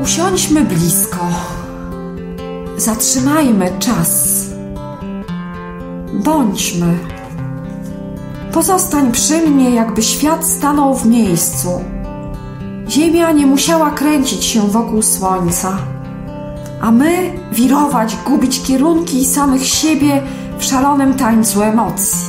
Usiądźmy blisko. Zatrzymajmy czas. Bądźmy. Pozostań przy mnie, jakby świat stanął w miejscu. Ziemia nie musiała kręcić się wokół słońca, a my wirować, gubić kierunki i samych siebie w szalonym tańcu emocji.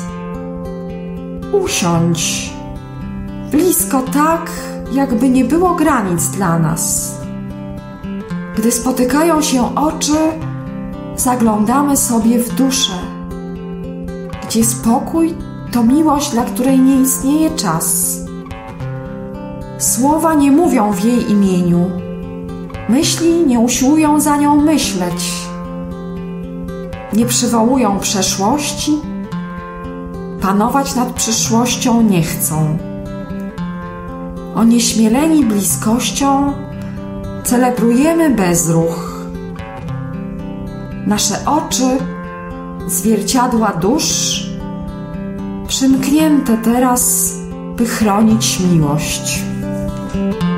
Usiądź. Blisko tak, jakby nie było granic dla nas. Gdy spotykają się oczy, zaglądamy sobie w duszę, gdzie spokój to miłość, dla której nie istnieje czas. Słowa nie mówią w jej imieniu, myśli nie usiłują za nią myśleć, nie przywołują przeszłości, panować nad przyszłością nie chcą. Onieśmieleni bliskością celebrujemy bezruch. Nasze oczy, zwierciadła dusz, przymknięte teraz, by chronić miłość.